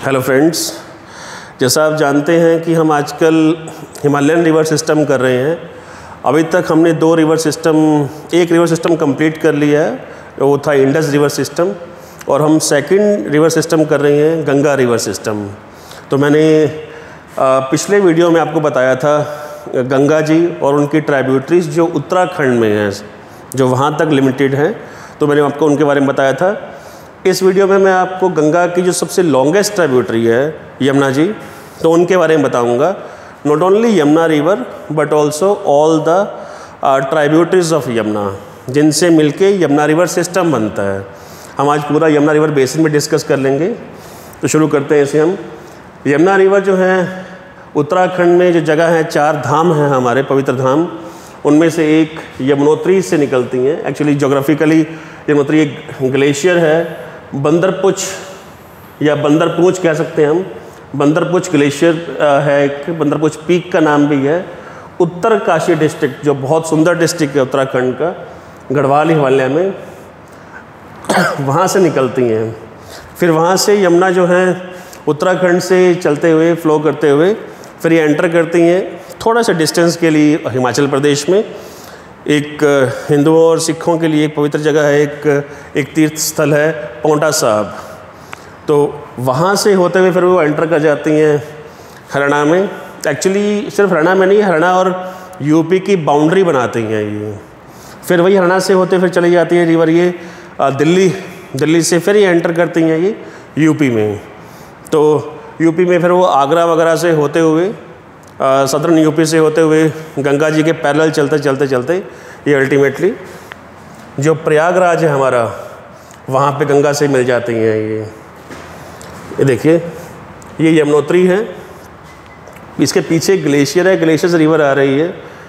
Hello friends, जैसा आप जानते हैं कि हम आजकल हिमालयन रिवर सिस्टम कर रहे हैं। अभी तक हमने एक रिवर सिस्टम कंप्लीट कर लिया है, वो था इंडस रिवर सिस्टम, और हम सेकंड रिवर सिस्टम कर रहे हैं गंगा रिवर सिस्टम। तो मैंने पिछले वीडियो में आपको बताया था गंगा जी और उनकी ट्राइब्यूटरीज जो उत्तराखंड में हैं, जो वहाँ तक लिमिटेड हैं, तो मैंने आपको उनके बारे में बताया था। इस वीडियो में मैं आपको गंगा की जो सबसे लॉन्गेस्ट ट्राइब्यूटरी है यमुना जी, तो उनके बारे में बताऊंगा। Not only Yamuna river but also all the tributaries of Yamuna, जिनसे मिलके यमुना रिवर सिस्टम बनता है। हम आज पूरा यमुना रिवर बेसिन में डिस्कस कर लेंगे। तो शुरू करते हैं इसे हम। यमुना रिवर जो है उत्तराखंड में जो जगह है, 4 धाम हैं हमारे पवित्र धाम, उनमें से एक यमुनोत्री से निकलती हैं। एक्चुअली जोग्राफिकली यमुनोत्री एक ग्लेशियर है, बंदरपुछ या बंदरपूछ कह सकते हैं हम। बंदरपुछ ग्लेशियर है, एक बंदरपुछ पीक का नाम भी है। उत्तरकाशी डिस्ट्रिक्ट, जो बहुत सुंदर डिस्ट्रिक्ट है उत्तराखंड का, गढ़वाल हिमालय में, वहाँ से निकलती हैं। फिर वहाँ से यमुना जो है उत्तराखंड से चलते हुए फ्लो करते हुए फिर ये एंटर करती हैं थोड़ा सा डिस्टेंस के लिए हिमाचल प्रदेश में। एक हिंदुओं और सिखों के लिए एक पवित्र जगह है, एक तीर्थ स्थल है पांवटा साहिब। तो वहाँ से होते हुए फिर वो एंटर कर जाती हैं हरियाणा में। एक्चुअली सिर्फ हरियाणा में नहीं, हरियाणा और यूपी की बाउंड्री बनाती हैं ये। फिर वही हरियाणा से होते फिर चली जाती है रिवर ये दिल्ली से फिर ये एंटर करती हैं ये यूपी में। तो यूपी में फिर वो आगरा वगैरह से होते हुए सदर्न यूपी से होते हुए गंगा जी के पैरेलल चलते ये अल्टीमेटली जो प्रयागराज है हमारा, वहाँ पे गंगा से मिल जाती हैं ये देखिए, ये यमुनोत्री है। इसके पीछे ग्लेशियर है, ग्लेशियर से रिवर आ रही है।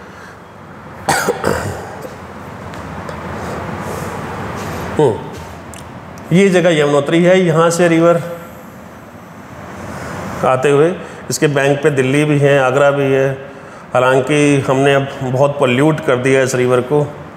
ये जगह यमुनोत्री है, यहाँ से रिवर आते हुए इसके बैंक पे दिल्ली भी है, आगरा भी है। हालांकि हमने अब बहुत पोल्यूट कर दिया है इस रिवर को,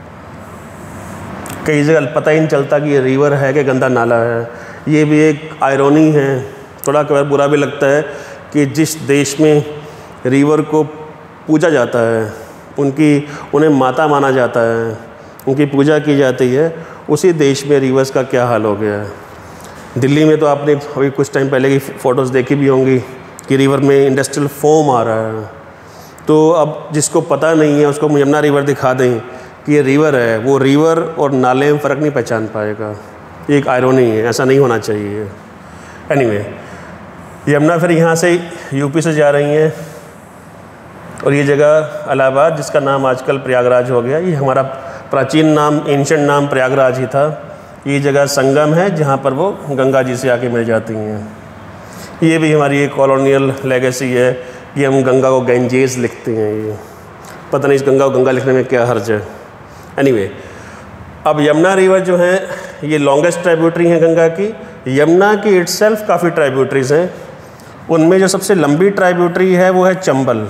कई जगह पता ही नहीं चलता कि ये रिवर है कि गंदा नाला है। ये भी एक आयरनी है, थोड़ा कई बार बुरा भी लगता है कि जिस देश में रिवर को पूजा जाता है, उन्हें माता माना जाता है, उनकी पूजा की जाती है, उसी देश में रिवर्स का क्या हाल हो गया है। दिल्ली में तो आपने अभी कुछ टाइम पहले की फ़ोटोज़ देखी भी होंगी कि रिवर में इंडस्ट्रियल फोम आ रहा है। तो अब जिसको पता नहीं है उसको यमुना रिवर दिखा दें कि ये रिवर है, वो रिवर और नाले में फ़र्क नहीं पहचान पाएगा। ये एक आयरनी है, ऐसा नहीं होना चाहिए। एनीवे, यमुना फिर यहाँ से यूपी से जा रही हैं और ये जगह इलाहाबाद, जिसका नाम आजकल प्रयागराज हो गया, ये हमारा प्राचीन नाम, एंशिएंट नाम प्रयागराज ही था। ये जगह संगम है जहाँ पर वो गंगा जी से आके मिल जाती हैं। ये भी हमारी एक कॉलोनियल लेगेसी है कि हम गंगा को गंजेस लिखते हैं। ये पता नहीं इस गंगा को गंगा लिखने में क्या हर्ज है। एनीवे, अब यमुना रिवर जो है ये लॉन्गेस्ट ट्राइब्यूटरी है गंगा की। यमुना की इटसेल्फ काफ़ी ट्राइब्यूटरीज हैं, उनमें जो सबसे लंबी ट्राइब्यूटरी है वो है चंबल।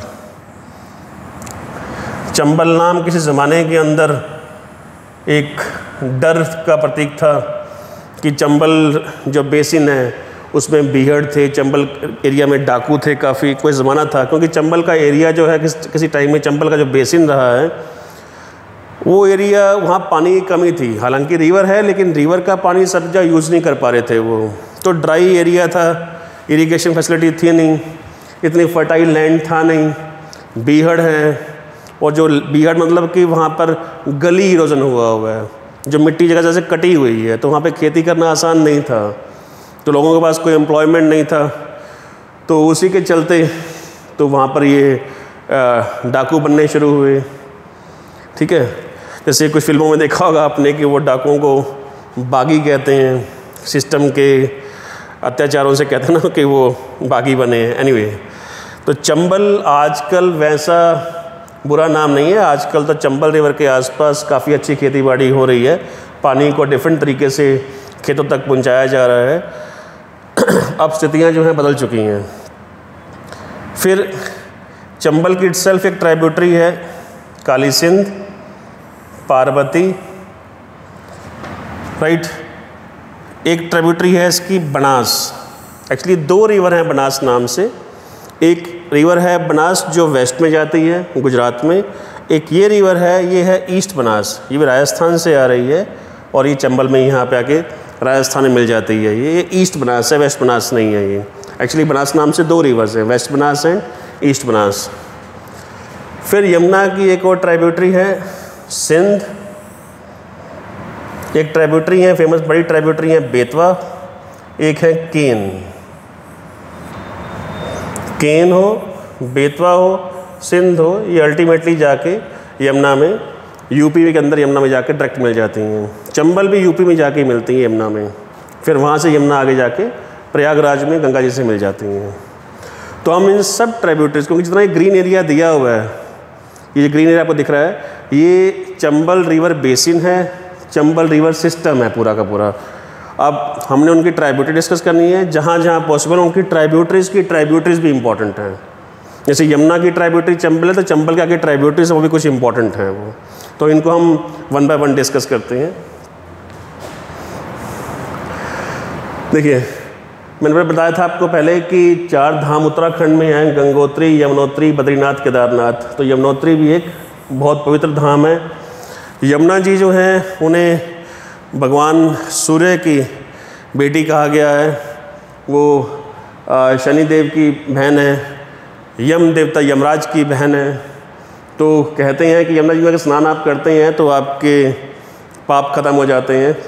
चंबल नाम किसी ज़माने के अंदर एक डर का प्रतीक था कि चंबल जो बेसिन है उसमें बीहड़ थे, चंबल एरिया में डाकू थे, काफ़ी कोई ज़माना था। क्योंकि चंबल का एरिया जो है किसी टाइम में चंबल का जो बेसिन रहा है वो एरिया, वहाँ पानी की कमी थी। हालांकि रिवर है लेकिन रिवर का पानी सब जगह यूज़ नहीं कर पा रहे थे वो, तो ड्राई एरिया था, इरिगेशन फैसिलिटी थी नहीं, इतनी फर्टाइल लैंड था नहीं, बीहड़ है। और जो बीहड़ मतलब कि वहाँ पर गली इरोजन हुआ है, जो मिट्टी जगह जैसे कटी हुई है, तो वहाँ पे खेती करना आसान नहीं था, तो लोगों के पास कोई एम्प्लॉयमेंट नहीं था। तो उसी के चलते तो वहाँ पर ये डाकू बनने शुरू हुए। ठीक है, जैसे कुछ फिल्मों में देखा होगा आपने कि वो डाकुओं को बागी कहते हैं, सिस्टम के अत्याचारों से कहते हैं ना कि वो बागी बने हैं। एनीवे, तो चंबल आजकल वैसा बुरा नाम नहीं है। आजकल तो चंबल रिवर के आसपास काफ़ी अच्छी खेतीबाड़ी हो रही है, पानी को डिफरेंट तरीके से खेतों तक पहुंचाया जा रहा है। अब स्थितियां जो हैं बदल चुकी हैं। फिर चंबल की इटसेल्फ एक ट्राइब्यूटरी है, काली सिंध, पार्वती, राइट। एक ट्रिब्यूटरी है इसकी बनास, एक्चुअली 2 रिवर हैं बनास नाम से। एक रिवर है बनास जो वेस्ट में जाती है गुजरात में, एक ये रिवर है, ये है ईस्ट बनास, ये भी राजस्थान से आ रही है और ये चंबल में यहाँ पे आके राजस्थान में मिल जाती है। ये ईस्ट बनास है, वेस्ट बनास नहीं है। ये एक्चुअली बनास नाम से 2 रिवर्स हैं, west Banas and east Banas. फिर यमुना की एक और ट्राइब्यूटरी है सिंध, एक ट्राइब्यूटरी है फेमस बड़ी ट्राइब्यूटरी है बेतवा, एक है केन। केन हो, बेतवा हो, सिंध हो, ये अल्टीमेटली जाके यमुना में, यूपी के अंदर यमुना में जाके डायरेक्ट मिल जाती हैं। चंबल भी यूपी में जाके मिलती हैं यमुना में, फिर वहाँ से यमुना आगे जाके प्रयागराज में गंगा जी से मिल जाती हैं। तो हम इन सब ट्राइब्यूटरीज, क्योंकि जितना ये ग्रीन एरिया दिया हुआ है, ये ग्रीन एरिया आपको दिख रहा है, ये चंबल रिवर बेसिन है, चंबल रिवर सिस्टम है पूरा का पूरा। अब हमने उनकी ट्राइब्यूटरी डिस्कस करनी है, जहाँ जहाँ पॉसिबल उनकी ट्राइब्यूटरीज भी इंपॉर्टेंट हैं। जैसे यमुना की ट्राइब्यूटरी चंबल है, तो चंबल के आगे ट्राइब्यूटरीज वो भी कुछ इंपॉर्टेंट हैं वो, तो इनको हम 1 बाय 1 डिस्कस करते हैं। देखिए, मैंने बताया था आपको पहले कि 4 धाम उत्तराखंड में हैं, गंगोत्री, यमुनोत्री, बद्रीनाथ, केदारनाथ। तो यमुनोत्री भी एक बहुत पवित्र धाम है। यमुना जी जो हैं उन्हें भगवान सूर्य की बेटी कहा गया है, वो शनिदेव की बहन है, यम देवता यमराज की बहन है। तो कहते हैं कि यमुना जी में अगर स्नान आप करते हैं तो आपके पाप खत्म हो जाते हैं।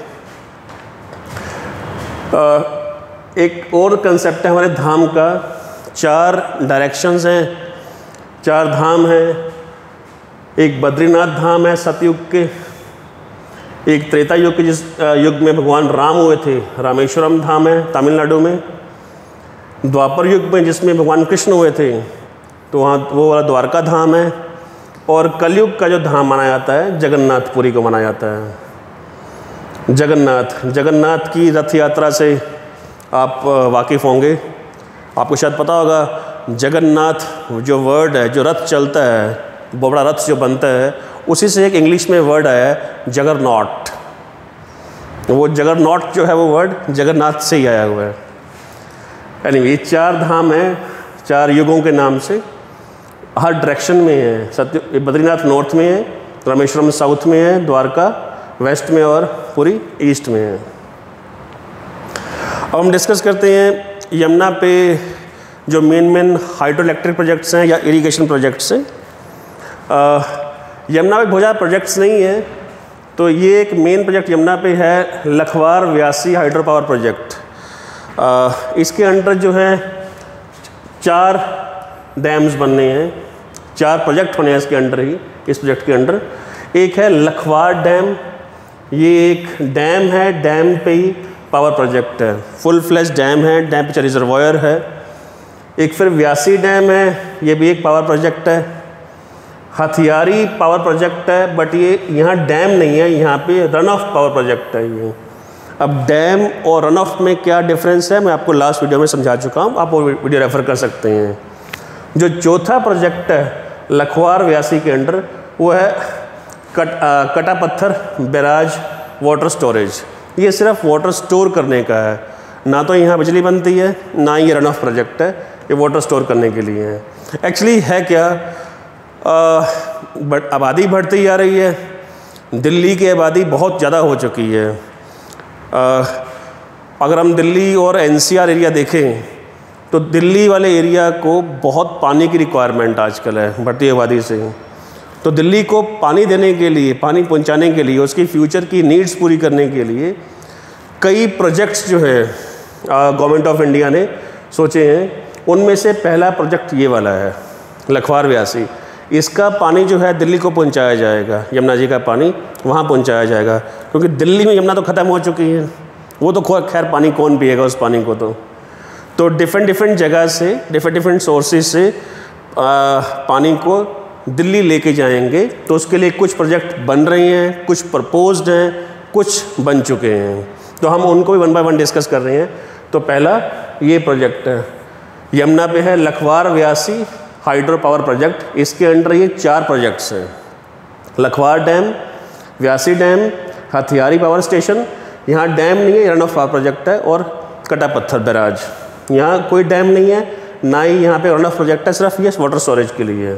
एक और कंसेप्ट है हमारे धाम का, 4 डायरेक्शंस हैं, 4 धाम हैं। एक बद्रीनाथ धाम है सतयुग के, एक त्रेता युग के जिस युग में भगवान राम हुए थे, रामेश्वरम धाम है तमिलनाडु में। द्वापर युग में जिसमें भगवान कृष्ण हुए थे, तो वहाँ वो वाला द्वारका धाम है। और कलयुग का जो धाम माना जाता है, जगन्नाथपुरी को माना जाता है। जगन्नाथ की रथ यात्रा से आप वाकिफ़ होंगे। आपको शायद पता होगा, जगन्नाथ जो वर्ड है, जो रथ चलता है, बहुत बड़ा रथ जो बनता है, उसी से एक इंग्लिश में वर्ड आया है जगरनॉट। वो जगरनॉट जो है वो वर्ड जगन्नाथ से ही आया हुआ है। एनीवे, 4 धाम हैं 4 युगों के नाम से, हर डायरेक्शन में है। बद्रीनाथ नॉर्थ में है, रामेश्वरम साउथ में है, द्वारका वेस्ट में और पुरी ईस्ट में है। अब हम डिस्कस करते हैं यमुना पे जो मेन हाइड्रो इलेक्ट्रिक प्रोजेक्ट्स हैं या इरिगेशन प्रोजेक्ट्स हैं। यमुना पे बहुत ज़्यादा प्रोजेक्ट्स नहीं है, तो ये एक मेन प्रोजेक्ट यमुना पे है, Lakhwar Vyasi hydro power project. इसके अंडर जो है 4 डैम्स बनने हैं, 4 प्रोजेक्ट होने हैं इसके अंडर ही, इस प्रोजेक्ट के अंडर। एक है लखवार डैम, ये एक डैम है, डैम पे ही पावर प्रोजेक्ट है, फुल फ्लैश डैम है, डैम पे रिजर्वायर है। एक फिर व्यासी डैम है, ये भी एक पावर प्रोजेक्ट है। हथियारी पावर प्रोजेक्ट है, बट ये यहाँ डैम नहीं है, यहाँ पे रन ऑफ पावर प्रोजेक्ट है ये। अब डैम और रन ऑफ में क्या डिफरेंस है मैं आपको लास्ट वीडियो में समझा चुका हूँ, आप वो वीडियो रेफ़र कर सकते हैं। जो चौथा प्रोजेक्ट है लखवार व्यासी के अंडर, वो है कटा पत्थर बैराज वाटर स्टोरेज। ये सिर्फ वाटर स्टोर करने का है, ना तो यहाँ बिजली बनती है, ना ये रन ऑफ प्रोजेक्ट है, ये वाटर स्टोर करने के लिए है। एक्चुअली है क्या, आबादी बढ़ती जा रही है, दिल्ली की आबादी बहुत ज़्यादा हो चुकी है। अगर हम दिल्ली और एनसीआर एरिया देखें तो दिल्ली वाले एरिया को बहुत पानी की रिक्वायरमेंट आजकल है बढ़ती आबादी से। तो दिल्ली को पानी देने के लिए, पानी पहुंचाने के लिए, उसकी फ्यूचर की नीड्स पूरी करने के लिए कई प्रोजेक्ट्स जो है गवर्नमेंट ऑफ इंडिया ने सोचे हैं। उनमें से पहला प्रोजेक्ट ये वाला है लखवार व्यासी। इसका पानी जो है दिल्ली को पहुंचाया जाएगा, यमुना जी का पानी वहाँ पहुंचाया जाएगा, क्योंकि दिल्ली में यमुना तो ख़त्म हो चुकी है, वो तो खैर पानी कौन पिएगा उस पानी को। तो डिफरेंट जगह से, डिफरेंट सोर्सेज से पानी को दिल्ली लेके जाएंगे। तो उसके लिए कुछ प्रोजेक्ट बन रहे हैं, कुछ प्रपोज्ड हैं, कुछ बन चुके हैं। तो हम उनको भी 1 बाय 1 डिस्कस कर रहे हैं। तो पहला ये प्रोजेक्ट है, यमुना पे है Lakhwar Vyasi hydro power project. इसके अंडर ये 4 प्रोजेक्ट्स हैं, Lakhwar dam, Vyasi dam, Hathiyari power station, यहाँ डैम नहीं है, रन ऑफ पावर प्रोजेक्ट है, और कटा पत्थर बैराज। यहाँ कोई डैम नहीं है, ना ही यहाँ पे रन ऑफ प्रोजेक्ट है, सिर्फ ये वाटर स्टोरेज के लिए है।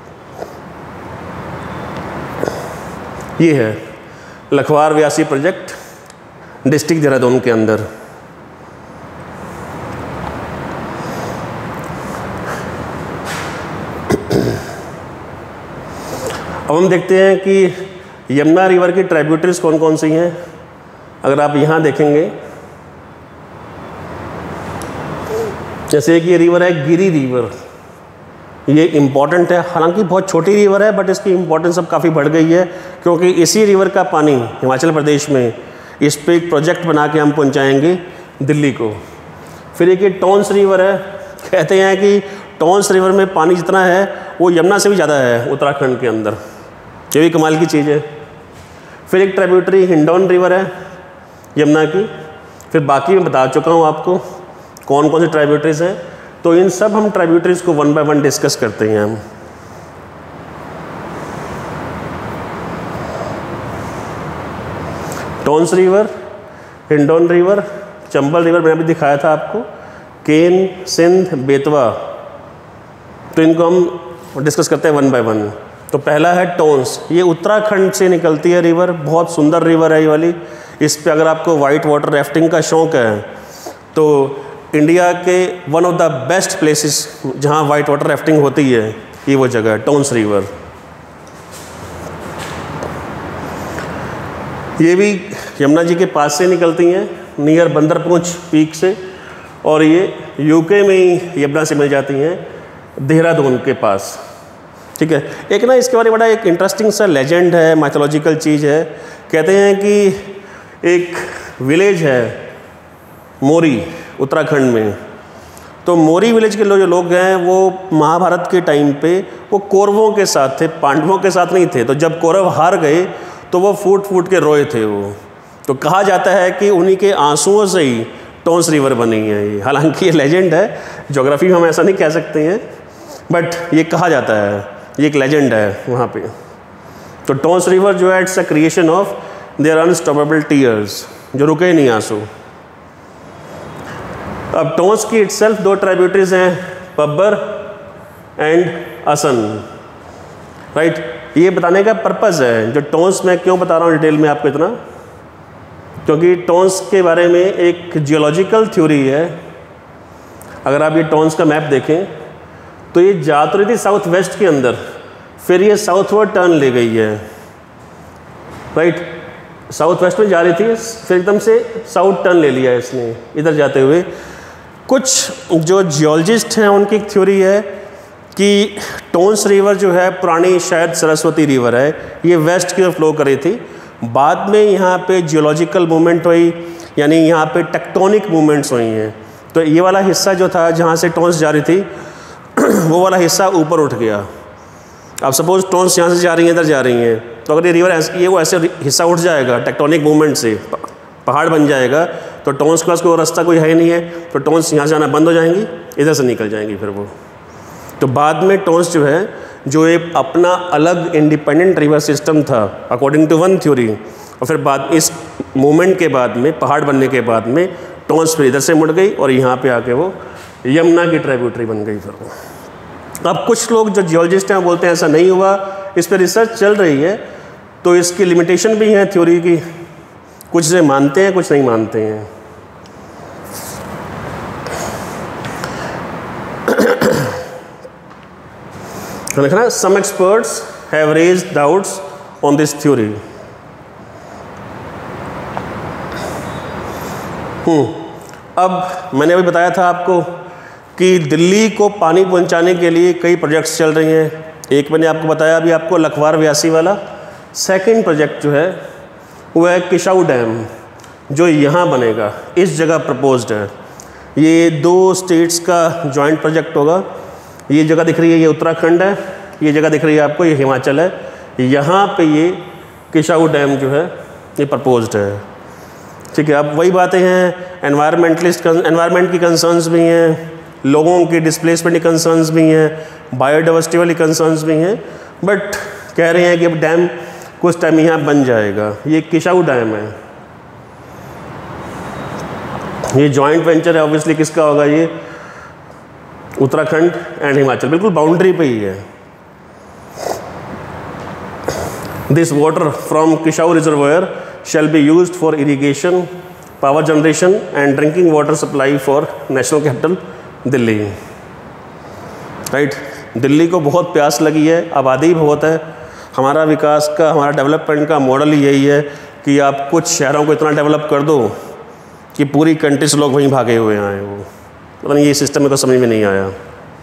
ये है लखवार व्यासी प्रोजेक्ट डिस्ट्रिक्ट देहरादून के अंदर। अब हम देखते हैं कि यमुना रिवर की ट्राइब्यूटरीज कौन कौन सी हैं। अगर आप यहाँ देखेंगे, जैसे कि ये रिवर है गिरी रिवर, ये इम्पॉर्टेंट है, हालांकि बहुत छोटी रिवर है बट इसकी इम्पोर्टेंस अब काफ़ी बढ़ गई है, क्योंकि इसी रिवर का पानी हिमाचल प्रदेश में इस पर एक प्रोजेक्ट बना के हम पहुँचाएंगे दिल्ली को। फिर एक ये टॉन्स रिवर है, कहते हैं कि टॉन्स रिवर में पानी जितना है वो यमुना से भी ज़्यादा है उत्तराखंड के अंदर, ये भी कमाल की चीज़ है। फिर एक ट्राइब्यूटरी हिंडौन रिवर है यमुना की। फिर बाकी मैं बता चुका हूँ आपको कौन कौन सी ट्राइब्यूटरीज हैं, तो इन सब हम ट्राइब्यूटरीज को वन बाय वन डिस्कस करते हैं हम। Tons river, Hindon river, Chambal river मैंने अभी दिखाया था आपको, केन, सिंध, बेतवा, तो इनको हम डिस्कस करते हैं वन बाय वन। तो पहला है टॉन्स, ये उत्तराखंड से निकलती है रिवर, बहुत सुंदर रिवर है ये वाली। इस पे अगर आपको वाइट वाटर राफ्टिंग का शौक़ है तो इंडिया के one of the best places जहाँ वाइट वाटर राफ्टिंग होती है ये वो जगह है टॉन्स रिवर। ये भी यमुना जी के पास से निकलती हैं, नियर बंदरपूंछ पीक से, और ये यूके में ही यमुना से मिल जाती हैं देहरादून के पास। ठीक है, एक ना इसके बारे में बड़ा एक इंटरेस्टिंग सा लेजेंड है, माइथोलॉजिकल चीज़ है। कहते हैं कि एक विलेज है मोरी उत्तराखंड में, तो मोरी विलेज के जो लोग हैं वो महाभारत के टाइम पे वो कौरवों के साथ थे, पांडवों के साथ नहीं थे। तो जब कौरव हार गए तो वो फूट फूट के रोए थे वो। तो कहा जाता है कि उन्हीं के आंसुओं से ही टॉन्स रिवर बनी है ये। हालांकि ये लेजेंड है, ज्योग्राफी में हम ऐसा नहीं कह सकते हैं, बट ये कहा जाता है, ये एक लेजेंड है वहाँ पे। तो टॉन्स रिवर जो है it's a creation of their unstoppable tears, जो रुके नहीं आंसू। अब टॉन्स की इटसेल्फ दो ट्राइब्यूटरीज हैं, पब्बर एंड असन, राइट। ये बताने का पर्पज़ है, जो टॉन्स मैं क्यों बता रहा हूँ डिटेल में आपको इतना, क्योंकि टॉन्स के बारे में एक जियोलॉजिकल थ्योरी है। अगर आप ये टॉन्स का मैप देखें तो ये जा तो रही थी साउथ वेस्ट के अंदर, फिर ये साउथवर्ड टर्न ले गई है, राइट। साउथ वेस्ट में जा रही थी, फिर एकदम से साउथ टर्न ले लिया है इसने इधर जाते हुए। कुछ जो जियोलॉजिस्ट हैं उनकी एक थ्योरी है कि टॉन्स रिवर जो है पुरानी शायद सरस्वती रिवर है, ये वेस्ट की ओर फ्लो कर रही थी। बाद में यहाँ पे जियोलॉजिकल मूवमेंट हुई, यानी यहाँ पे टेक्टोनिक मूवमेंट्स हुई हैं। तो ये वाला हिस्सा जो था जहाँ से टॉन्स जा रही थी वो वाला हिस्सा ऊपर उठ गया। अब सपोज टॉन्स यहाँ से जा रही हैं, इधर जा रही हैं, तो अगर ये रिवर ये वो ऐसे हिस्सा उठ जाएगा टेक्टोनिक मूवमेंट से, पहाड़ बन जाएगा, तो टॉन्स के पास कोई रास्ता कोई है नहीं है, तो टॉन्स यहाँ से आना बंद हो जाएंगी, इधर से निकल जाएंगी फिर वो। तो बाद में टॉन्स जो है जो एक अपना अलग इंडिपेंडेंट रिवर सिस्टम था अकॉर्डिंग टू वन थ्योरी, और फिर बाद इस मूवमेंट के बाद में पहाड़ बनने के बाद में टॉन्स फिर इधर से मुड़ गई और यहाँ पे आके वो यमुना की ट्राइब्यूटरी बन गई फिर वो। अब कुछ लोग जो जियोलॉजिस्ट हैं बोलते हैं ऐसा नहीं हुआ, इस पर रिसर्च चल रही है, तो इसकी लिमिटेशन भी है थ्योरी की, कुछ से मानते हैं कुछ नहीं मानते हैं। देखना, some experts have raised doubts on this theory. अब मैंने अभी बताया था आपको कि दिल्ली को पानी पहुंचाने के लिए कई प्रोजेक्ट्स चल रही हैं। एक मैंने आपको बताया अभी आपको लखवार व्यासी वाला। सेकंड प्रोजेक्ट जो है वो है किशाऊ डैम, जो यहाँ बनेगा, इस जगह प्रपोज्ड है। ये दो स्टेट्स का जॉइंट प्रोजेक्ट होगा। ये जगह दिख रही है ये उत्तराखंड है, ये जगह दिख रही है आपको ये हिमाचल है। यहाँ पे ये किशाऊ डैम जो है ये प्रपोज्ड है। ठीक है, अब वही बातें हैं, एनवायरनमेंट की कंसर्न्स भी हैं, लोगों की डिस्प्लेसमेंट की कंसर्न्स भी हैं, बायोडाइवर्सिटी वाली कंसर्न्स भी हैं, बट कह रहे हैं कि अब डैम कुछ टाइम यहाँ बन जाएगा। ये किशाऊ डैम है, ये जॉइंट वेंचर है ऑब्वियसली किसका होगा, ये उत्तराखंड एंड हिमाचल, बिल्कुल बाउंड्री पे ही है। This water from Kishau reservoir shall be used for irrigation, power generation and drinking water supply for national capital Delhi. Right, Delhi को बहुत प्यास लगी है, आबादी बहुत है। हमारा विकास का, हमारा डेवलपमेंट का मॉडल ही यही है कि आप कुछ शहरों को इतना डेवलप कर दो कि पूरी कंट्री से लोग वहीं भागे हुए आए। वो पता नहीं, ये सिस्टम में तो समझ में नहीं आया।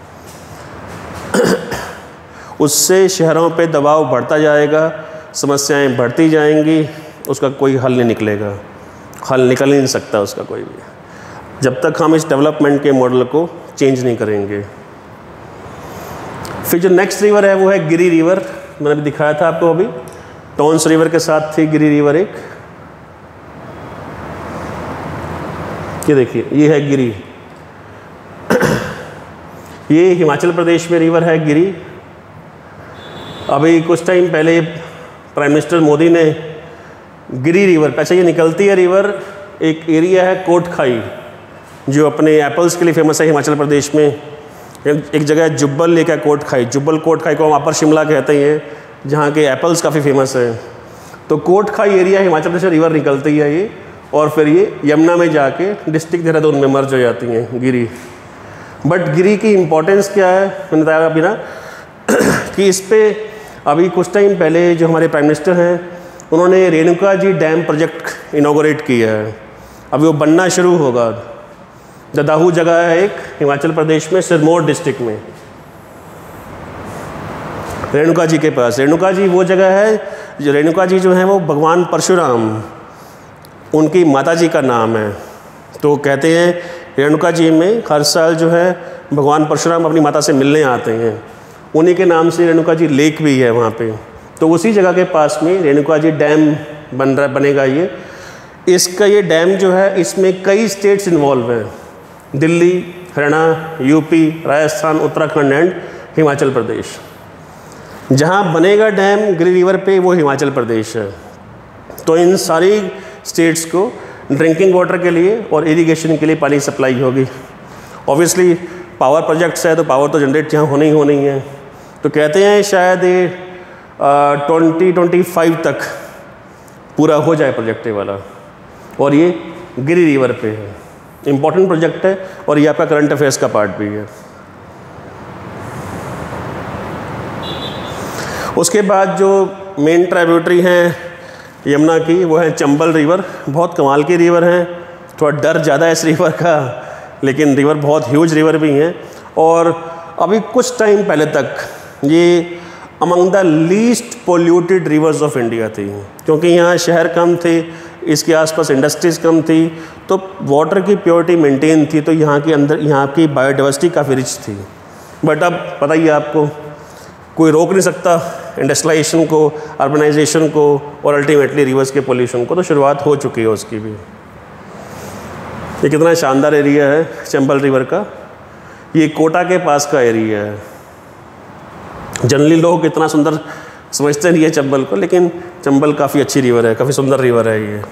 उससे शहरों पे दबाव बढ़ता जाएगा, समस्याएं बढ़ती जाएंगी, उसका कोई हल नहीं निकलेगा, हल निकल ही नहीं सकता उसका कोई भी, जब तक हम इस डेवलपमेंट के मॉडल को चेंज नहीं करेंगे। फिर जो नेक्स्ट रिवर है वो है गिरी रिवर। मैंने भी दिखाया था आपको अभी, टोंस रिवर के साथ थी गिरी रिवर एक। ये देखिए, ये है गिरी। ये हिमाचल प्रदेश में रिवर है गिरी। अभी कुछ टाइम पहले प्राइम मिनिस्टर मोदी ने गिरी रिवर, अच्छा ये निकलती है रिवर, एक एरिया है कोटखाई जो अपने एप्पल्स के लिए फेमस है हिमाचल प्रदेश में। एक जगह है जुब्बल लेक है कोटखाई, जुब्बल कोटखाई को हम अपर शिमला कहते हैं, जहाँ के एप्पल्स काफ़ी फेमस है। तो कोटखाई एरिया हिमाचल प्रदेश रिवर निकलती है ये, और फिर ये यमुना में जाके डिस्ट्रिक्ट देहरादून में मर्ज हो जाती हैं गिरी। बट गिरी की इम्पोर्टेंस क्या है, मैंने बताया अभी ना कि इस पर अभी कुछ टाइम पहले जो हमारे प्राइम मिनिस्टर हैं उन्होंने Renuka ji dam project inaugurate किया है। अभी वो बनना शुरू होगा। ददाहू जगह है एक हिमाचल प्रदेश में, सिरमौर डिस्ट्रिक्ट में, रेणुका जी के पास। रेणुका जी वो जगह है जो, रेणुका जी जो है वो भगवान परशुराम, उनकी माता जी का नाम है। तो कहते हैं रेणुका जी में हर साल जो है भगवान परशुराम अपनी माता से मिलने आते हैं, उन्हीं के नाम से रेणुका जी लेक भी है वहाँ पे। तो उसी जगह के पास में रेणुका जी डैम बनेगा ये। इसका ये डैम जो है, इसमें कई स्टेट्स इन्वॉल्व हैं, दिल्ली, हरियाणा, यूपी, राजस्थान, उत्तराखंड एंड हिमाचल प्रदेश। जहाँ बनेगा डैम गिरी रिवर पे वो हिमाचल प्रदेश है। तो इन सारी स्टेट्स को ड्रिंकिंग वाटर के लिए और इरिगेशन के लिए पानी सप्लाई होगी। ऑब्वियसली पावर प्रोजेक्ट्स है तो पावर तो जनरेट यहाँ होनी ही होनी है। तो कहते हैं शायद ये 2025 तक पूरा हो जाए प्रोजेक्ट ये वाला, और ये गिरी रिवर पे है। इम्पॉर्टेंट प्रोजेक्ट है और ये आपका करंट अफेयर्स का पार्ट भी है। उसके बाद जो मेन ट्राइब्यूटरी हैं यमुना की वो है चंबल रिवर। बहुत कमाल की रिवर हैं, थोड़ा डर ज़्यादा है इस रिवर का, लेकिन रिवर बहुत ह्यूज रिवर भी हैं। और अभी कुछ टाइम पहले तक ये among the least polluted rivers of India थी, क्योंकि यहाँ शहर कम थे, इसके आसपास इंडस्ट्रीज़ कम थी, तो वाटर की प्योरिटी मेंटेन थी, तो यहाँ के अंदर यहाँ की बायोडाइवर्सिटी काफ़ी रिच थी। बट अब पता ही है आपको, कोई रोक नहीं सकता इंडस्ट्रियलाइजेशन को, अर्बनाइजेशन को और अल्टीमेटली रिवर्स के पोल्यूशन को। तो शुरुआत हो चुकी है उसकी भी। ये कितना शानदार एरिया है चंबल रिवर का। ये कोटा के पास का एरिया है। जनरली लोग इतना सुंदर समझते नहीं है चंबल को, लेकिन चंबल काफ़ी अच्छी रिवर है, काफ़ी सुंदर रिवर है ये।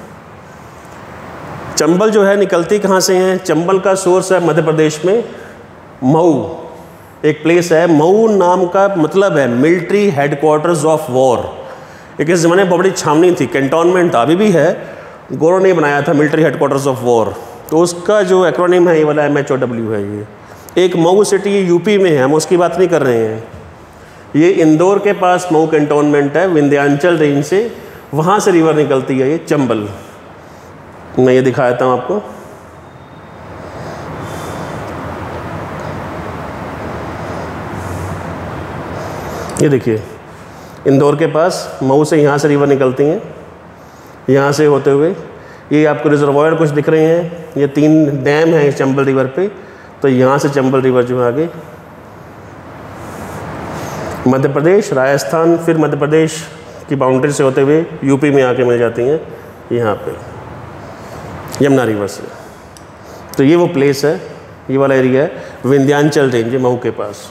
चंबल जो है निकलती कहाँ से है? चंबल का सोर्स है मध्य प्रदेश में, मऊ एक प्लेस है। मऊ नाम का मतलब है मिलिट्री हेडक्वार्टर्स ऑफ वॉर। एक इस ज़माने में बहुत बड़ी छावनी थी, कैंटोनमेंट था, अभी भी है, गोरों ने बनाया था मिलिट्री हेडक्वार्टर्स ऑफ वॉर। तो उसका जो एक्रोनिम है ये वाला MHOW है। ये एक मऊ सिटी यूपी में है, हम उसकी बात नहीं कर रहे हैं। ये इंदौर के पास मऊ कैंटोनमेंट है, विंध्याचल रेंज से, वहाँ से रिवर निकलती है ये चंबल। मैं ये दिखा देता हूँ आपको। ये देखिए, इंदौर के पास मऊ से यहाँ से रिवर निकलती हैं, यहाँ से होते हुए ये आपको रिजर्वायर कुछ दिख रहे हैं। ये 3 डैम हैं चंबल रिवर पे। तो यहाँ से चंबल रिवर जो है आगे मध्य प्रदेश, राजस्थान, फिर मध्य प्रदेश की बाउंड्री से होते हुए यूपी में आके मिल जाती हैं यहाँ पे यमुना रिवर से। तो ये वो प्लेस है, ये वाला एरिया है विंध्याचल रेंज मऊ के पास।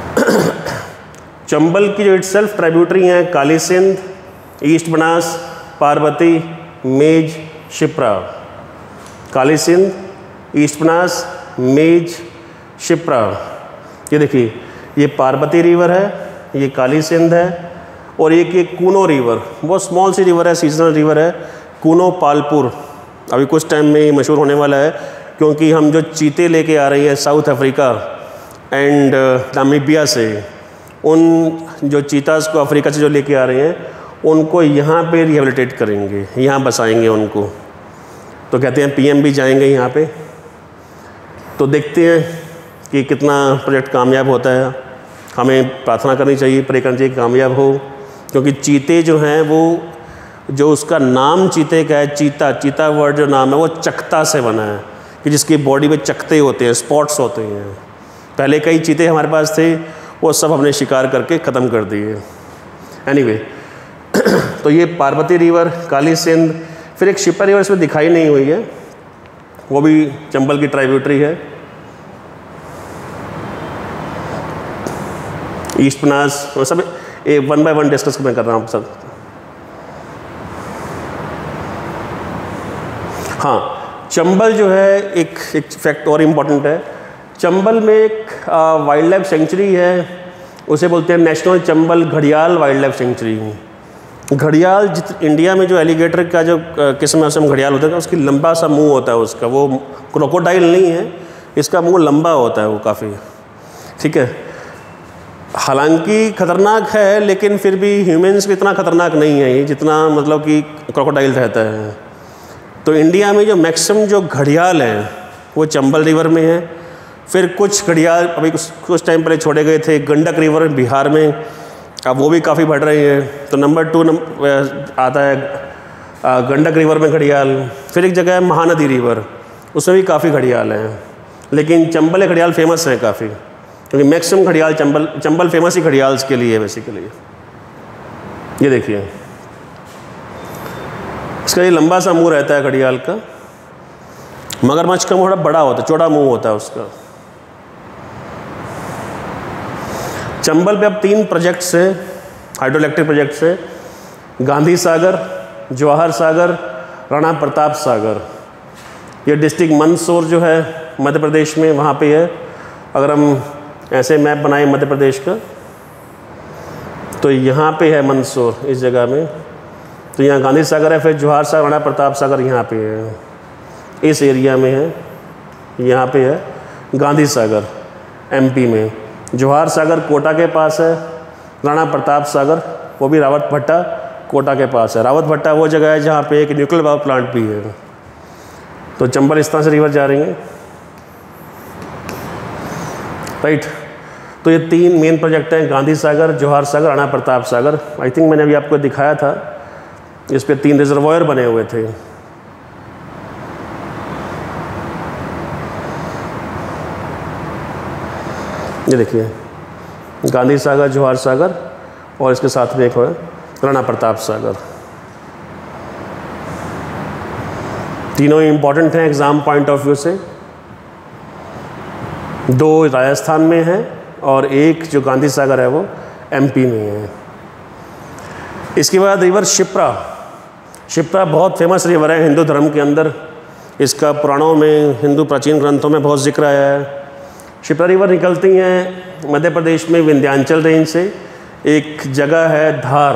चंबल की जो इटसेल्फ ट्राइब्यूटरी हैं, काली सिंध, ईस्ट बनास, पार्वती, मेज, शिप्रा। काली सिंध, ईस्ट बनास, मेज, शिप्रा। ये देखिए, ये पार्वती रिवर है, ये काली सिंध है, और ये कूनो रिवर, बहुत स्मॉल सी रिवर है, सीजनल रिवर है, कूनो पालपुर। अभी कुछ टाइम में ये मशहूर होने वाला है, क्योंकि हम जो चीते लेके आ रही हैं साउथ अफ्रीका एंड नामीबिया से, उन जो चीतास को अफ्रीका से जो लेके आ रहे हैं, उनको यहाँ पे रिहेबिलिटेट करेंगे, यहाँ बसाएंगे उनको। तो कहते हैं पीएम भी जाएंगे यहाँ पे। तो देखते हैं कि कितना प्रोजेक्ट कामयाब होता है। हमें प्रार्थना करनी चाहिए, प्रे करनी चाहिए कामयाब हो, क्योंकि चीते जो हैं वो, जो उसका नाम चीते का है, चीता वर्ड जो नाम है वो चकता से बना है, कि जिसकी बॉडी में चकते होते हैं, स्पॉट्स होते हैं। पहले कई चीते हमारे पास थे, वो सब हमने शिकार करके ख़त्म कर दिए। एनीवे, तो ये पार्वती रिवर, काली सिंध, फिर एक शिप्रा रिवर इसमें दिखाई नहीं हुई है, वो भी चंबल की ट्राइब्यूटरी है। ईस्ट बनास, वो सब वन बाय वन डिस्कस मैं कर रहा हूँ सब। हाँ, चंबल जो है, एक फैक्ट और इम्पॉर्टेंट है। चंबल में एक वाइल्ड लाइफ सेंचुरी है, उसे बोलते हैं नेशनल चंबल घड़ियाल वाइल्ड लाइफ सेंचुरी। घड़ियाल इंडिया में जो एलिगेटर का जो किस्म है, उसमें घड़ियाल होता है, उसकी लंबा सा मुंह होता है उसका, वो क्रोकोडाइल नहीं है, इसका मुंह लंबा होता है वो काफ़ी, ठीक है। हालांकि खतरनाक है, लेकिन फिर भी ह्यूमंस के इतना खतरनाक नहीं है ये, जितना मतलब कि क्रोकोडाइल रहता है। तो इंडिया में जो मैक्सिमम जो घड़ियाल हैं वो चंबल रिवर में है। फिर कुछ घड़ियाल अभी कुछ टाइम पहले छोड़े गए थे गंडक रिवर बिहार में, अब वो भी काफ़ी बढ़ रही है। तो नंबर 2 आता है गंडक रिवर में घड़ियाल। फिर एक जगह है महानदी रिवर, उसमें भी काफ़ी घड़ियाल हैं, लेकिन चंबल घड़ियाल फेमस है काफ़ी, क्योंकि मैक्सिमम घड़ियाल चंबल फेमस ही घड़ियाल्स के लिए है बेसिकली। ये देखिए, इसका ये लंबा सा मुंह रहता है घड़ियाल का। मगरमच्छ का मुंह थोड़ा बड़ा होता है, चौड़ा मुंह होता है उसका। चंबल पे अब 3 प्रोजेक्ट्स हैं, हाइड्रो इलेक्ट्रिक प्रोजेक्ट्स हैं, गांधी सागर, जवाहर सागर, राणा प्रताप सागर। ये डिस्ट्रिक्ट मंदसौर जो है मध्य प्रदेश में, वहाँ पे है। अगर हम ऐसे मैप बनाए मध्य प्रदेश का, तो यहाँ पे है मंदसौर, इस जगह में। तो यहाँ गांधी सागर है, फिर जवाहर सागर, राणा प्रताप सागर यहाँ पे है, इस एरिया में है। यहाँ पे है गांधी सागर एमपी में, जवाहर सागर कोटा के पास है, राणा प्रताप सागर वो भी रावत भट्टा कोटा के पास है। रावत भट्टा वो जगह है जहाँ पे एक न्यूक्लियर पावर प्लांट भी है। तो चंबल इस तरह से रिवर जा रही है, राइट। तो ये 3 मेन प्रोजेक्ट हैं, गांधी सागर, जवाहर सागर, राणा प्रताप सागर। आई थिंक मैंने अभी आपको दिखाया था, इस पे 3 रिजर्वायर बने हुए थे। ये देखिए, गांधी सागर, जवाहर सागर, और इसके साथ में एक है राणा प्रताप सागर। तीनों इम्पॉर्टेंट हैं एग्ज़ाम पॉइंट ऑफ व्यू से। 2 राजस्थान में है और एक जो गांधी सागर है वो एमपी में है। इसके बाद रिवर शिप्रा। शिप्रा बहुत फेमस रिवर है हिंदू धर्म के अंदर, इसका पुराणों में, हिंदू प्राचीन ग्रंथों में बहुत जिक्र आया है। शिप्रा रिवर निकलती हैं मध्य प्रदेश में विंध्याचल रेंज से। एक जगह है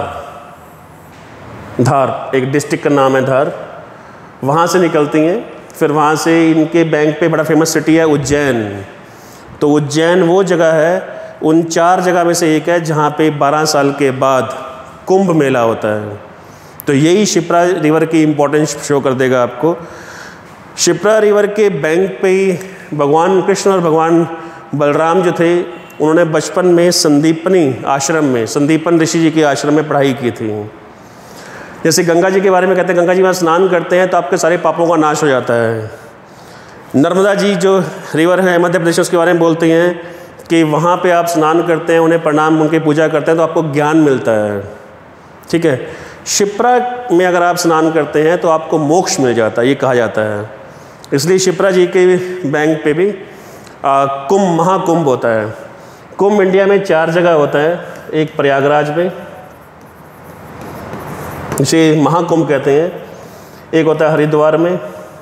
धार, एक डिस्ट्रिक्ट का नाम है धार, वहाँ से निकलती हैं। फिर वहाँ से इनके बैंक पे बड़ा फेमस सिटी है उज्जैन। तो उज्जैन वो जगह है, उन 4 जगह में से एक है जहाँ पे 12 साल के बाद कुंभ मेला होता है। तो यही शिप्रा रिवर की इम्पोर्टेंस शो कर देगा आपको। शिप्रा रिवर के बैंक पे ही भगवान कृष्ण और भगवान बलराम जो थे, उन्होंने बचपन में संदीपनी आश्रम में, संदीपन ऋषि जी के आश्रम में पढ़ाई की थी। जैसे गंगा जी के बारे में कहते हैं, गंगा जी में स्नान करते हैं तो आपके सारे पापों का नाश हो जाता है। नर्मदा जी जो रिवर है मध्य प्रदेश, उसके बारे में बोलते हैं कि वहाँ पे आप स्नान करते हैं, उन्हें प्रणाम, उनकी पूजा करते हैं तो आपको ज्ञान मिलता है, ठीक है। शिप्रा में अगर आप स्नान करते हैं तो आपको मोक्ष मिल जाता है, ये कहा जाता है। इसलिए शिप्रा जी के बैंक पे भी कुंभ, महाकुंभ होता है। कुंभ इंडिया में 4 जगह होता है, एक प्रयागराज में, इसे महाकुंभ कहते हैं। एक होता है हरिद्वार में,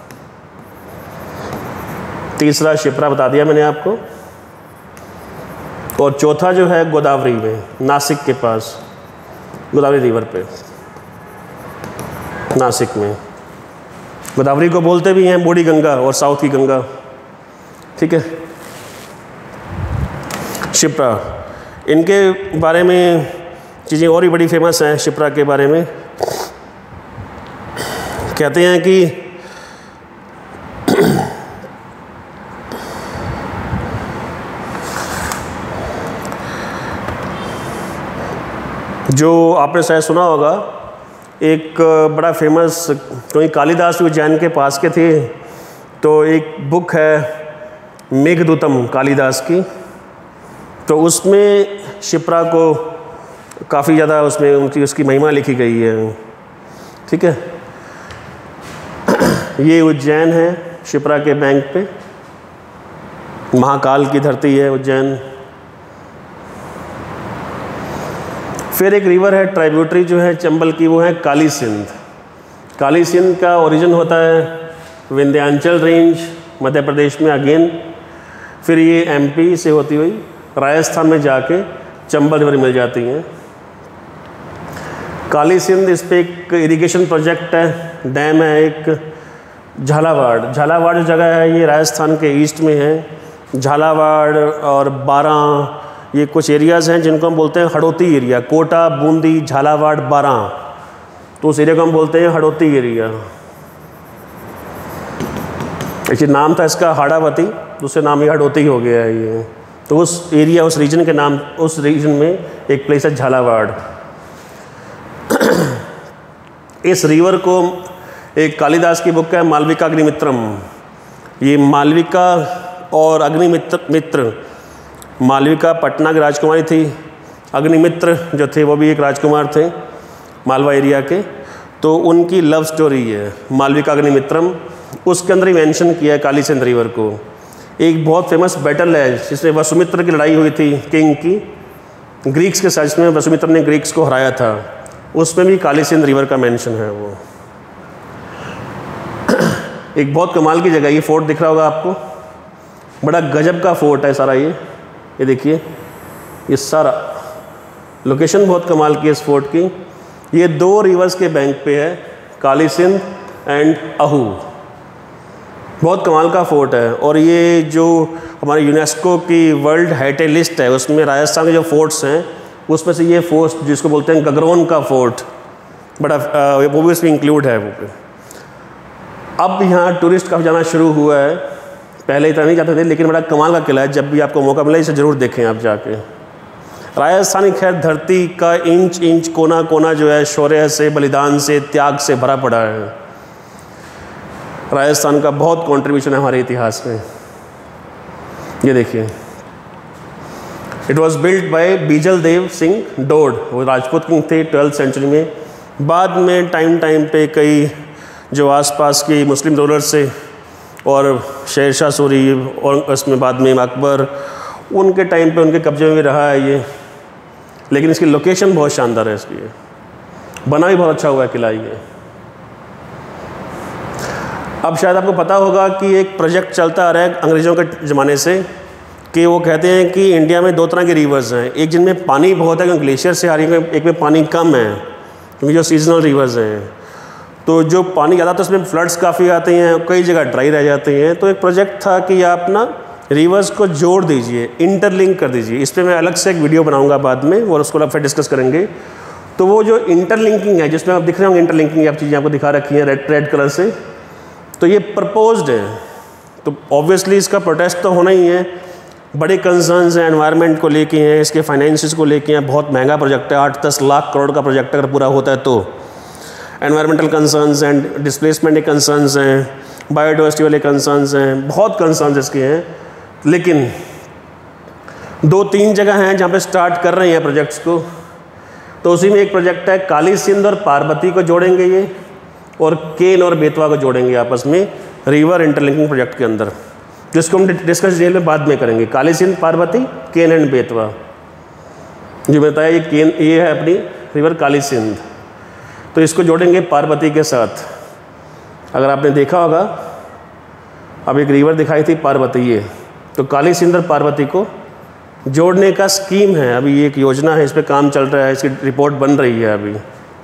तीसरा शिप्रा बता दिया मैंने आपको, और चौथा जो है गोदावरी में, नासिक के पास, गोदावरी रिवर पे नासिक में। गोदावरी को बोलते भी हैं बूढ़ी गंगा और साउथ की गंगा, ठीक है। शिप्रा, इनके बारे में चीज़ें और भी बड़ी फेमस हैं। शिप्रा के बारे में कहते हैं कि जो आपने शायद सुना होगा, एक बड़ा फेमस, क्योंकि कालिदास उज्जैन के पास के थे, तो एक बुक है मेघदूतम कालिदास की, तो उसमें शिप्रा को काफ़ी ज़्यादा उसमें उसकी महिमा लिखी गई है, ठीक है। ये उज्जैन है, शिप्रा के बैंक पे, महाकाल की धरती है उज्जैन। फिर एक रिवर है ट्राइब्यूटरी जो है चंबल की, वो है काली सिंध। काली सिंध का ओरिजिन होता है विंध्याचल रेंज मध्य प्रदेश में अगेन, फिर ये एमपी से होती हुई राजस्थान में जाके चंबल रिवर मिल जाती हैं। काली सिंध, इस पर एक इरिगेशन प्रोजेक्ट है, डैम है एक झालावाड़। झालावाड़ जो जगह है ये राजस्थान के ईस्ट में है। झालावाड़ और बारां, ये कुछ एरियाज़ हैं जिनको हम बोलते हैं हड़ौती एरिया। कोटा, बूंदी, झालावाड़, बारां, तो उस एरिया को हम बोलते हैं हड़ौती एरिया। एक नाम था इसका हाड़ावती, दूसरे नाम ये हड़ौती हो गया है ये। तो उस एरिया, उस रीजन के नाम, उस रीजन में एक प्लेस है झालावाड़। इस रिवर को एक कालिदास की बुक है मालविका अग्निमित्रम। ये मालविका और अग्निमित्र, मालविका पटना की राजकुमारी थी, अग्निमित्र जो थे वो भी एक राजकुमार थे मालवा एरिया के, तो उनकी लव स्टोरी है मालविका अग्निमित्रम। उसके अंदर ही मेंशन किया है काली सिंध रिवर को। एक बहुत फेमस बैटल है जिसमें वसुमित्र की लड़ाई हुई थी किंग की, ग्रीक्स के साथ, जिसमें वसुमित्र ने ग्रीक्स को हराया था, उसमें भी काली सिंध रिवर का मेंशन है। वो एक बहुत कमाल की जगह, ये फोर्ट दिख रहा होगा आपको, बड़ा गजब का फोर्ट है सारा। ये देखिए, ये सारा लोकेशन बहुत कमाल की है इस फोर्ट की। ये 2 रिवर्स के बैंक पे है, काली सिंध एंड अहू। बहुत कमाल का फोर्ट है। और ये जो हमारे यूनेस्को की वर्ल्ड हेरिटेज लिस्ट है, उसमें राजस्थान के जो फोर्ट्स हैं उसमें से ये फोर्ट जिसको बोलते हैं गगरोन का फोर्ट, बड़ा वो भी इसमें इंक्लूड है। वो अब यहाँ टूरिस्ट काफ़ी जाना शुरू हुआ है, पहले इतना नहीं जाते थे, लेकिन बड़ा कमाल का किला है। जब भी आपको मौका मिले इसे ज़रूर देखें आप जाके। राजस्थानी खैर धरती का इंच इंच कोना कोना जो है शौर्य से, बलिदान से, त्याग से भरा पड़ा है। राजस्थान का बहुत कंट्रीब्यूशन है हमारे इतिहास में। ये देखिए, it was built by Bijal Dev Singh Dod, वो राजपूत किंग थे 12th सेंचुरी में। बाद में टाइम पे कई जो आसपास की मुस्लिम रूलर्स से, और शेरशाह सूरी, और उसमें बाद में अकबर, उनके टाइम पे उनके कब्जे में भी रहा है ये। लेकिन इसकी लोकेशन बहुत शानदार है इसकी, बना भी बहुत अच्छा हुआ है किला ये। अब शायद आपको पता होगा कि एक प्रोजेक्ट चलता आ रहा है अंग्रेज़ों के ज़माने से, कि वो कहते हैं कि इंडिया में 2 तरह के रिवर्स हैं, एक जिनमें पानी बहुत है क्योंकि ग्लेशियर से आ रही है, एक में पानी कम है क्योंकि जो सीजनल रिवर्स हैं। तो जो पानी ज़्यादा तो उसमें फ्लड्स काफ़ी आते हैं, कई जगह ड्राई रह जाते हैं। तो एक प्रोजेक्ट था कि आप ना रिवर्स को जोड़ दीजिए, इंटरलिंक कर दीजिए। इस पर मैं अलग से एक वीडियो बनाऊंगा बाद में, और उसको फिर डिस्कस करेंगे। तो वो जो इंटरलिंकिंग है, जिसमें आप दिख रहे होंगे इंटरलिंकिंग, आप चीज़ें आपको दिखा रखी हैं रेड कलर से, तो ये प्रपोज्ड है। तो ऑब्वियसली इसका प्रोटेस्ट तो होना ही है, बड़े कंसर्न्स हैं एनवायरनमेंट को लेके हैं, इसके फाइनेंसिस को लेके हैं। बहुत महंगा प्रोजेक्ट है, 8-10 लाख करोड़ का प्रोजेक्ट अगर पूरा होता है तो। एनवायरमेंटल कंसर्न्स एंड डिस्प्लेसमेंट के कंसर्न्स हैं, बायोडाइवर्सिटी वाले कंसर्न्स हैं, बहुत कंसर्न्स इसके हैं। लेकिन 2-3 जगह हैं जहाँ पे स्टार्ट कर रहे हैं प्रोजेक्ट्स को। तो उसी में एक प्रोजेक्ट है काली सिंध और पार्वती को जोड़ेंगे ये, और केन और बेतवा को जोड़ेंगे आपस में रिवर इंटरलिंकिंग प्रोजेक्ट के अंदर, जिसको हम डिस्कस डिटेल में बाद में करेंगे। काली सिंध, पार्वती, केन एंड बेतवा, जो बताया ये केन, ये है अपनी रिवर काली सिंध। तो तो इसको जोड़ेंगे पार्वती के साथ। अगर आपने देखा होगा, अब एक रिवर दिखाई थी पार्वती, ये तो काली सिंध और पार्वती को जोड़ने का स्कीम है। अभी ये एक योजना है, इस पर काम चल रहा है, इसकी रिपोर्ट बन रही है अभी।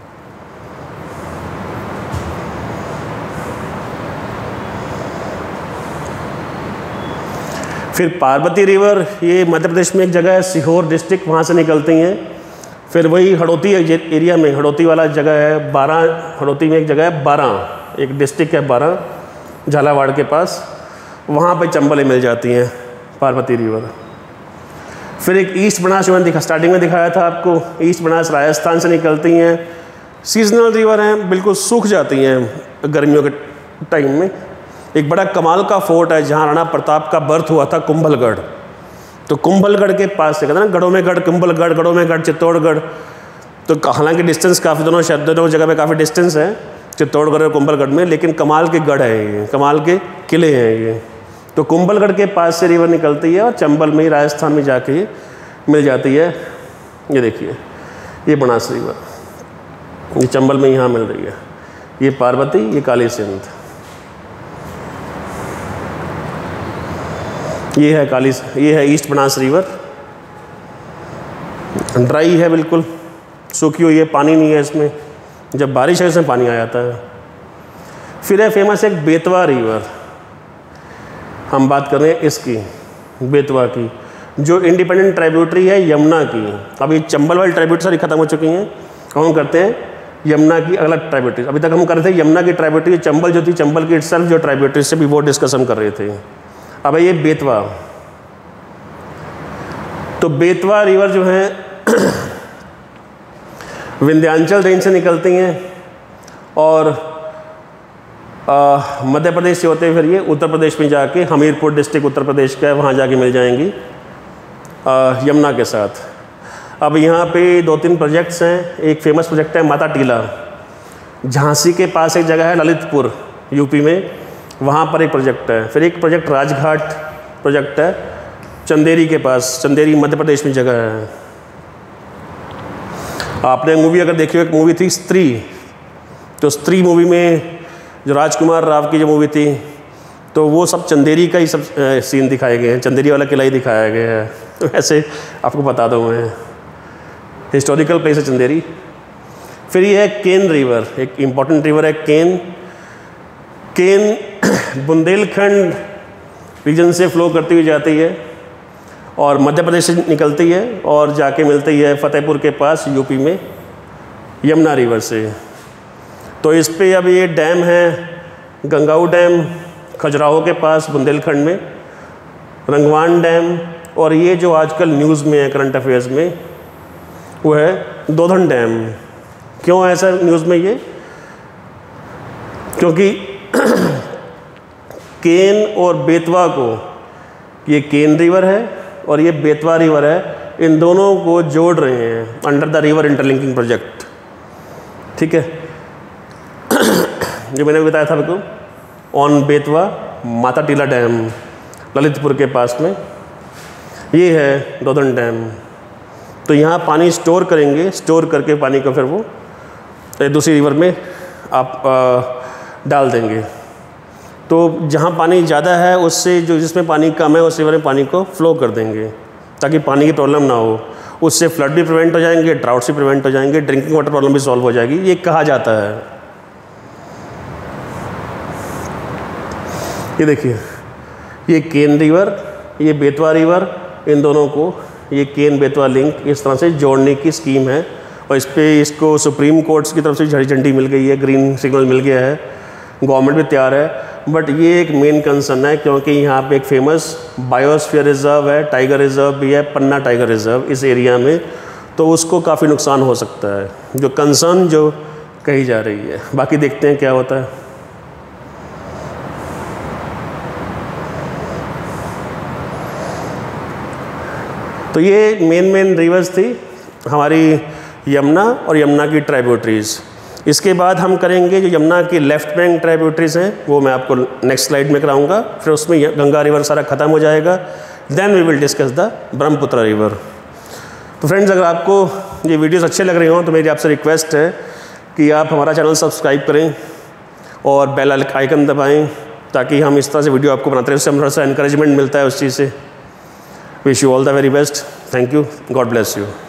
फिर पार्वती रिवर, ये मध्य प्रदेश में एक जगह है, सीहोर डिस्ट्रिक्ट, वहाँ से निकलती हैं। फिर वही हड़ौती एरिया में, हड़ौती वाला जगह है, 12 हड़ौती में एक जगह है 12, एक डिस्ट्रिक्ट है 12, झालावाड़ के पास, वहाँ पे चंबलें मिल जाती हैं पार्वती रिवर। फिर एक ईस्ट बनास, मैंने स्टार्टिंग में दिखाया था आपको, ईस्ट बनास राजस्थान से निकलती हैं। सीजनल रिवर हैं, बिल्कुल सूख जाती हैं गर्मियों के टाइम में। एक बड़ा कमाल का फोर्ट है जहाँ राणा प्रताप का बर्थ हुआ था, कुंभलगढ़। तो कुंभलगढ़ के पास से कहते हैं ना, गढ़ों में गढ़ कुंभलगढ़, गढ़ों में गढ़ चित्तौड़गढ़। तो हालांकि डिस्टेंस काफ़ी, दोनों जगह पे काफ़ी डिस्टेंस है, चित्तौड़गढ़ और कुंभलगढ़ में, लेकिन कमाल के गढ़ हैं ये, कमाल के किले हैं ये। तो कुंभलगढ़ के पास से रिवर निकलती है और चंबल में, राजस्थान में जाके मिल जाती है। ये देखिए, ये बनास रिवर, ये चंबल में यहाँ मिल रही है। ये पार्वती, ये काली सिंध, ये है ईस्ट बनास रिवर। ड्राई है, बिल्कुल सूखी हुई है, पानी नहीं है इसमें, जब बारिश है इसमें पानी आ जाता है। फिर है फेमस एक बेतवा रिवर, हम बात कर रहे हैं इसकी, बेतवा की, जो इंडिपेंडेंट ट्राइब्यूटरी है यमुना की। अब ये चंबल वाली ट्राइब्यूटरी सारी खत्म हो चुकी हैं, हम करते हैं यमुना की अलग ट्राइब्यूटरी। अभी तक हम कर रहे थे यमुना की ट्राइब्यूटरी, चंबल जो थी, चंबल की इटसेल्फ जो ट्राइब्यूटरी से भी वो डिस्कशन कर रहे थे। अब ये बेतवा, तो बेतवा रिवर जो है विंध्याचल रेंज से निकलती हैं और मध्य प्रदेश से होते हुए फिर ये उत्तर प्रदेश में जाके, हमीरपुर डिस्ट्रिक्ट उत्तर प्रदेश का है, वहाँ जाके मिल जाएंगी यमुना के साथ। अब यहाँ पे 2-3 प्रोजेक्ट्स हैं। एक फेमस प्रोजेक्ट है माता टीला, झांसी के पास एक जगह है ललितपुर, यूपी में, वहाँ पर एक प्रोजेक्ट है। फिर एक प्रोजेक्ट राजघाट प्रोजेक्ट है चंदेरी के पास, चंदेरी मध्य प्रदेश में जगह है। आपने मूवी अगर देखी हो, एक मूवी थी स्त्री, तो स्त्री मूवी में जो राजकुमार राव की जो मूवी थी, तो वो सब चंदेरी का ही सब सीन दिखाए गए हैं, चंदेरी वाला किला ही दिखाया गया है। तो ऐसे आपको बता दूँ मैं, हिस्टोरिकल प्लेस है चंदेरी। फिर ये है केन रिवर, एक इम्पॉर्टेंट रिवर है केन। केन बुंदेलखंड रीजन से फ्लो करती हुई जाती है और मध्य प्रदेश से निकलती है और जाके मिलती है फतेहपुर के पास यूपी में यमुना रिवर से। तो इस पे अब ये डैम है, गंगाऊ डैम खजुराहो के पास बुंदेलखंड में, रंगवान डैम, और ये जो आजकल न्यूज़ में है करंट अफेयर्स में, वो है दोधन डैम। क्यों ऐसा न्यूज़ में ये? क्योंकि केन और बेतवा को, ये केन रिवर है और ये बेतवा रिवर है, इन दोनों को जोड़ रहे हैं under the river interlinking project. ठीक है, जो मैंने बताया था आपको, ऑन बेतवा माता टीला डैम ललितपुर के पास में, ये है दोधन डैम। तो यहाँ पानी स्टोर करेंगे, स्टोर करके पानी को फिर वो दूसरी रिवर में आप डाल देंगे। तो जहाँ पानी ज़्यादा है उससे, जो जिसमें पानी कम है उस रिवर में पानी को फ्लो कर देंगे ताकि पानी की प्रॉब्लम ना हो। उससे फ्लड भी प्रिवेंट हो जाएंगे, ड्राउट भी प्रिवेंट हो जाएंगे, ड्रिंकिंग वाटर प्रॉब्लम भी सॉल्व हो जाएगी, ये कहा जाता है। ये देखिए, ये केन रिवर, ये बेतवा रिवर, इन दोनों को ये केन बेतवा लिंक इस तरह से जोड़ने की स्कीम है और इस पे इसको सुप्रीम कोर्ट्स की तरफ से झंडी झंडी मिल गई है, ग्रीन सिग्नल मिल गया है, गवर्नमेंट भी तैयार है। बट ये एक मेन कंसर्न है क्योंकि यहाँ पे एक फेमस बायोस्फीयर रिजर्व है, टाइगर रिजर्व भी है, पन्ना टाइगर रिजर्व इस एरिया में, तो उसको काफ़ी नुकसान हो सकता है, जो कंसर्न जो कही जा रही है। बाकी देखते हैं क्या होता है। तो ये मेन रिवर्स थी हमारी यमुना और यमुना की ट्राइब्यूटरीज़। इसके बाद हम करेंगे जो यमुना की लेफ्ट बैंक ट्राइब्यूटरीज़ हैं, वो मैं आपको नेक्स्ट स्लाइड में कराऊंगा। फिर उसमें गंगा रिवर सारा ख़त्म हो जाएगा। Then we will discuss the Brahmaputra river. तो फ्रेंड्स, अगर आपको ये वीडियोस अच्छे लग रहे हों तो मेरी आपसे रिक्वेस्ट है कि आप हमारा चैनल सब्सक्राइब करें और बेल आइकन दबाएं, ताकि हम इस तरह से वीडियो आपको बनाते रहें, उससे हमें थोड़ा सा इंकरेजमेंट मिलता है उस चीज़ से। Wish you all the very best. Thank you. God bless you.